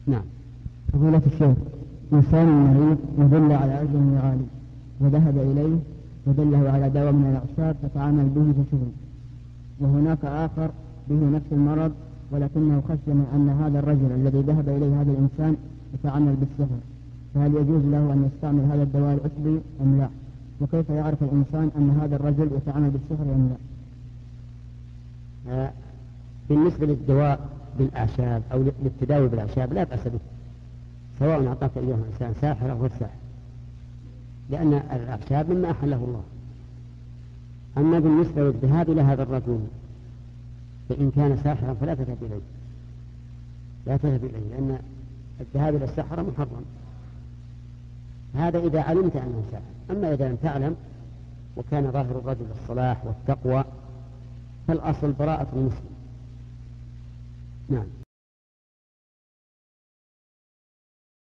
نعم. فضيلة الشيخ، إنسان مريض يدل على عجل عالي وذهب إليه ودله على دواء من الأعشاب فتعامل به بسهل، وهناك آخر به نفس المرض ولكنه خشي من أن هذا الرجل الذي ذهب إليه هذا الإنسان يتعامل بالسحر، فهل يجوز له أن يستعمل هذا الدواء الأصلي أم لا؟ وكيف يعرف الإنسان أن هذا الرجل يتعامل بالسحر أم لا؟ بالنسبة للدواء بالأعشاب أو للتداوي بالأعشاب لا بأس به، سواء أعطاك أيها الإنسان ساحر أو غير ساحر، لأن الأعشاب مما أحله الله. أما بالنسبة للذهاب إلى هذا الرجل فإن كان ساحرا فلا تذهب إليه، لا تذهب إليه، لأن الذهاب إلى السحرة محرم. هذا إذا علمت أنه ساحر. أما إذا لم تعلم وكان ظاهر الرجل الصلاح والتقوى فالأصل براءة المسلم. نعم.